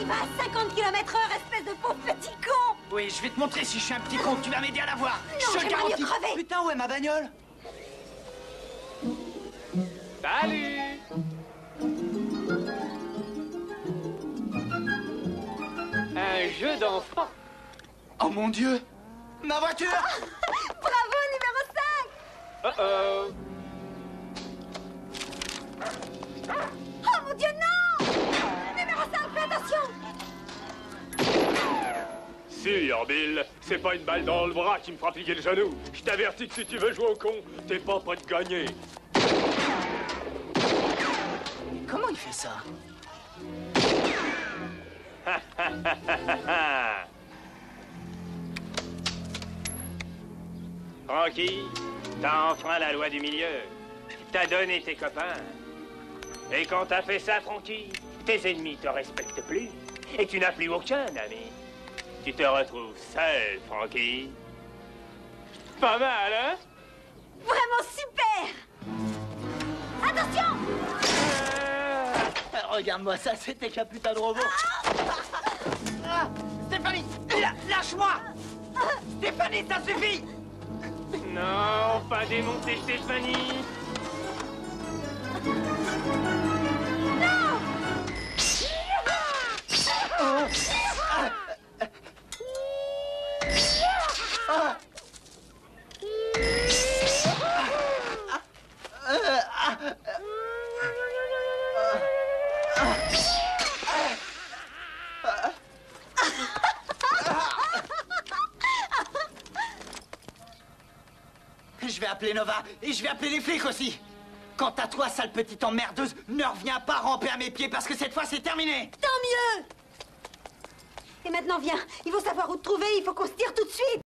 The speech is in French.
va à 50 km/h, espèce de pauvre petit con! Oui, je vais te montrer si je suis un petit con. Tu vas m'aider à la voir. Non, je j'aimerais mieux crever. Putain, où est ma bagnole? Salut! Un jeu d'enfant. Oh mon Dieu! Ma voiture! Bravo, numéro 5! Oh. Oh mon Dieu, non! Numéro 5, fais attention! Sire Bill, c'est pas une balle dans le bras qui me fera plier le genou. Je t'avertis que si tu veux jouer au con, t'es pas prêt de gagner. Comment il fait ça? Frankie, t'as enfreint la loi du milieu. T'as donné tes copains. Et quand t'as fait ça, Frankie, tes ennemis te respectent plus. Et tu n'as plus aucun ami. Tu te retrouves seul, Frankie. Pas mal, hein? Vraiment super! Attention! Regarde-moi ça, c'était qu'un putain de robot. Stéphanie, lâche-moi! Stéphanie, ça suffit! Non, pas démonter Stéphanie. Je vais appeler Nova et je vais appeler les flics aussi. Quant à toi, sale petite emmerdeuse, ne reviens pas ramper à mes pieds parce que cette fois c'est terminé. Tant mieux! Et maintenant, viens, il faut savoir où te trouver, il faut qu'on se tire tout de suite!